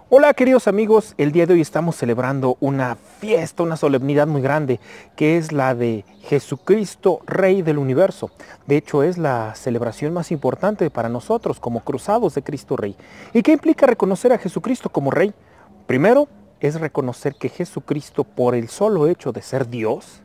Hola queridos amigos, el día de hoy estamos celebrando una fiesta, una solemnidad muy grande, que es la de Jesucristo, Rey del Universo. De hecho, es la celebración más importante para nosotros como cruzados de Cristo Rey. ¿Y qué implica reconocer a Jesucristo como Rey? Primero, es reconocer que Jesucristo, por el solo hecho de ser Dios,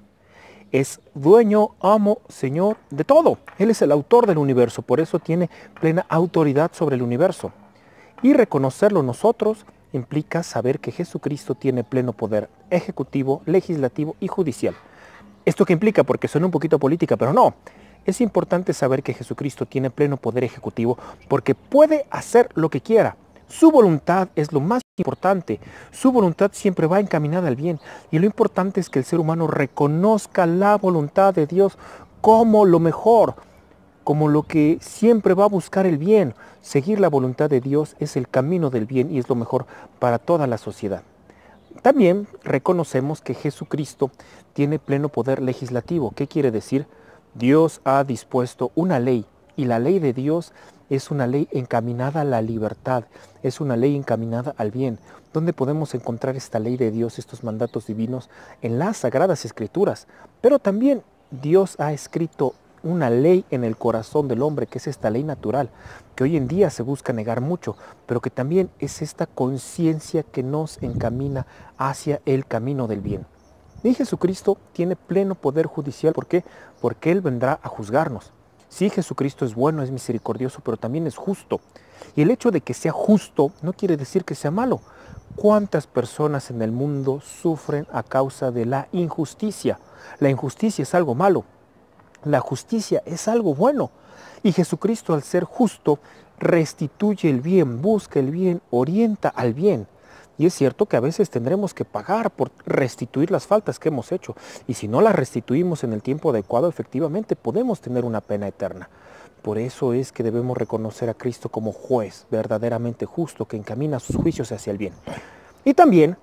es dueño, amo, señor de todo. Él es el autor del universo, por eso tiene plena autoridad sobre el universo. Y reconocerlo nosotros implica saber que Jesucristo tiene pleno poder ejecutivo, legislativo y judicial. ¿Esto qué implica? Porque suena un poquito política, pero no. Es importante saber que Jesucristo tiene pleno poder ejecutivo porque puede hacer lo que quiera. Su voluntad es lo más importante. Su voluntad siempre va encaminada al bien. Y lo importante es que el ser humano reconozca la voluntad de Dios como lo mejor, como lo que siempre va a buscar el bien. Seguir la voluntad de Dios es el camino del bien y es lo mejor para toda la sociedad. También reconocemos que Jesucristo tiene pleno poder legislativo. ¿Qué quiere decir? Dios ha dispuesto una ley y la ley de Dios es una ley encaminada a la libertad, es una ley encaminada al bien. ¿Dónde podemos encontrar esta ley de Dios, estos mandatos divinos? En las Sagradas Escrituras. Pero también Dios ha escrito una ley en el corazón del hombre, que es esta ley natural, que hoy en día se busca negar mucho, pero que también es esta conciencia que nos encamina hacia el camino del bien. Y Jesucristo tiene pleno poder judicial. ¿Por qué? Porque Él vendrá a juzgarnos. Sí, Jesucristo es bueno, es misericordioso, pero también es justo. Y el hecho de que sea justo no quiere decir que sea malo. ¿Cuántas personas en el mundo sufren a causa de la injusticia? La injusticia es algo malo. La justicia es algo bueno. Y Jesucristo, al ser justo, restituye el bien, busca el bien, orienta al bien. Y es cierto que a veces tendremos que pagar por restituir las faltas que hemos hecho. Y si no las restituimos en el tiempo adecuado, efectivamente podemos tener una pena eterna. Por eso es que debemos reconocer a Cristo como juez verdaderamente justo que encamina sus juicios hacia el bien. Y también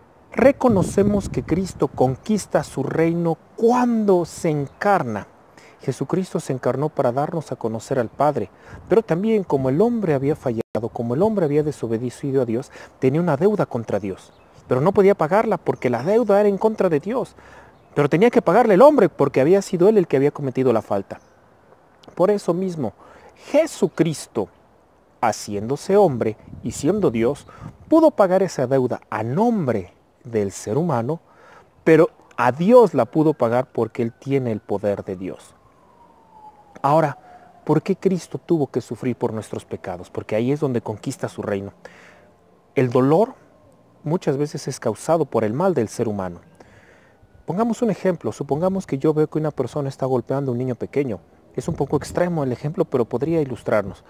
reconocemos que Cristo conquista su reino cuando se encarna. Jesucristo se encarnó para darnos a conocer al Padre, pero también como el hombre había fallado, como el hombre había desobedecido a Dios, tenía una deuda contra Dios, pero no podía pagarla porque la deuda era en contra de Dios, pero tenía que pagarle el hombre porque había sido él el que había cometido la falta. Por eso mismo, Jesucristo, haciéndose hombre y siendo Dios, pudo pagar esa deuda a nombre del ser humano, pero a Dios la pudo pagar porque Él tiene el poder de Dios. Ahora, ¿por qué Cristo tuvo que sufrir por nuestros pecados? Porque ahí es donde conquista su reino. El dolor muchas veces es causado por el mal del ser humano. Pongamos un ejemplo. Supongamos que yo veo que una persona está golpeando a un niño pequeño. Es un poco extremo el ejemplo, pero podría ilustrarnos.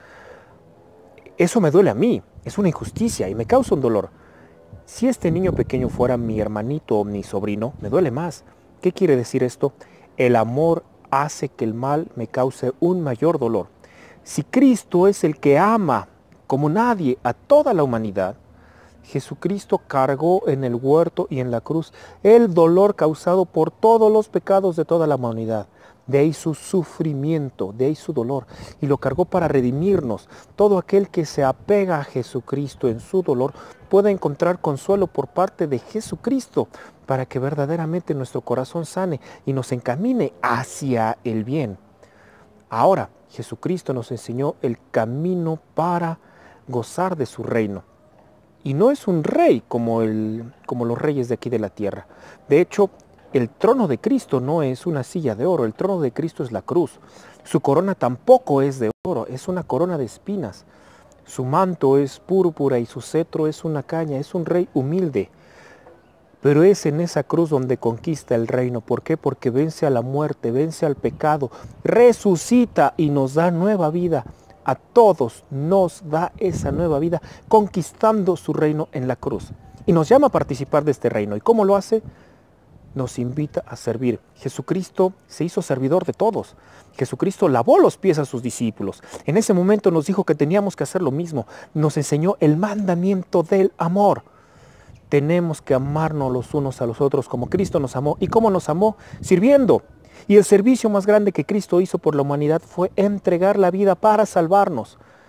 Eso me duele a mí. Es una injusticia y me causa un dolor. Si este niño pequeño fuera mi hermanito o mi sobrino, me duele más. ¿Qué quiere decir esto? El amor hace que el mal me cause un mayor dolor. Si Cristo es el que ama como nadie a toda la humanidad, Jesucristo cargó en el huerto y en la cruz el dolor causado por todos los pecados de toda la humanidad. De ahí su sufrimiento, de ahí su dolor. Y lo cargó para redimirnos. Todo aquel que se apega a Jesucristo en su dolor puede encontrar consuelo por parte de Jesucristo para que verdaderamente nuestro corazón sane y nos encamine hacia el bien. Ahora, Jesucristo nos enseñó el camino para gozar de su reino. Y no es un rey como los reyes de aquí de la tierra. De hecho, el trono de Cristo no es una silla de oro, el trono de Cristo es la cruz. Su corona tampoco es de oro, es una corona de espinas. Su manto es púrpura y su cetro es una caña, es un rey humilde. Pero es en esa cruz donde conquista el reino. ¿Por qué? Porque vence a la muerte, vence al pecado, resucita y nos da nueva vida. A todos nos da esa nueva vida conquistando su reino en la cruz. Y nos llama a participar de este reino. ¿Y cómo lo hace? Nos invita a servir. Jesucristo se hizo servidor de todos. Jesucristo lavó los pies a sus discípulos. En ese momento nos dijo que teníamos que hacer lo mismo. Nos enseñó el mandamiento del amor. Tenemos que amarnos los unos a los otros como Cristo nos amó. ¿Y cómo nos amó? Sirviendo. Y el servicio más grande que Cristo hizo por la humanidad fue entregar la vida para salvarnos.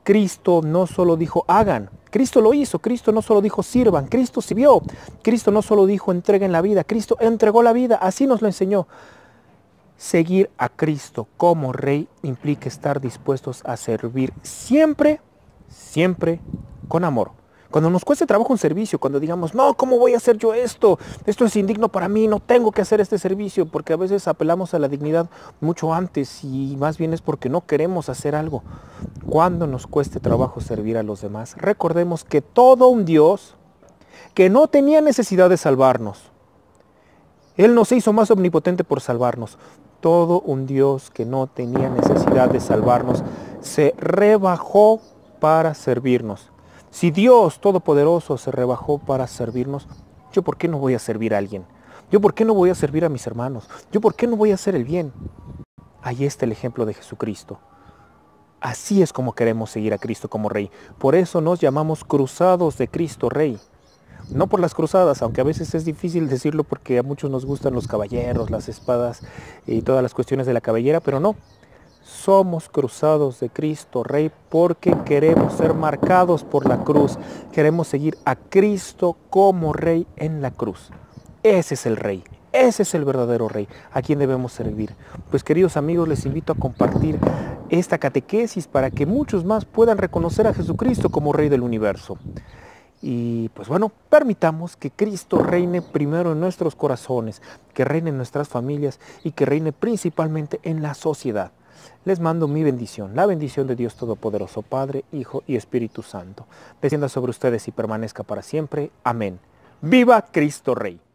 Cristo no solo dijo hagan, Cristo lo hizo. Cristo no solo dijo sirvan, Cristo sirvió. Cristo no solo dijo entreguen la vida, Cristo entregó la vida, así nos lo enseñó. Seguir a Cristo como Rey implica estar dispuestos a servir siempre, siempre con amor. Cuando nos cueste trabajo un servicio, cuando digamos, no, ¿cómo voy a hacer yo esto? Esto es indigno para mí, no tengo que hacer este servicio, porque a veces apelamos a la dignidad mucho antes y más bien es porque no queremos hacer algo. Cuando nos cueste trabajo servir a los demás, recordemos que todo un Dios que no tenía necesidad de salvarnos, Él no se hizo más omnipotente por salvarnos. Todo un Dios que no tenía necesidad de salvarnos, se rebajó para servirnos. Si Dios Todopoderoso se rebajó para servirnos, ¿yo por qué no voy a servir a alguien? ¿Yo por qué no voy a servir a mis hermanos? ¿Yo por qué no voy a hacer el bien? Ahí está el ejemplo de Jesucristo. Así es como queremos seguir a Cristo como Rey. Por eso nos llamamos cruzados de Cristo Rey. No por las cruzadas, aunque a veces es difícil decirlo porque a muchos nos gustan los caballeros, las espadas y todas las cuestiones de la cabellera, pero no. Somos cruzados de Cristo Rey porque queremos ser marcados por la cruz. Queremos seguir a Cristo como Rey en la cruz. Ese es el Rey. Ese es el verdadero Rey, a quien debemos servir. Pues queridos amigos, les invito a compartir esta catequesis para que muchos más puedan reconocer a Jesucristo como Rey del universo. Y pues bueno, permitamos que Cristo reine primero en nuestros corazones, que reine en nuestras familias y que reine principalmente en la sociedad. Les mando mi bendición, la bendición de Dios Todopoderoso, Padre, Hijo y Espíritu Santo. Descienda sobre ustedes y permanezca para siempre. Amén. ¡Viva Cristo Rey!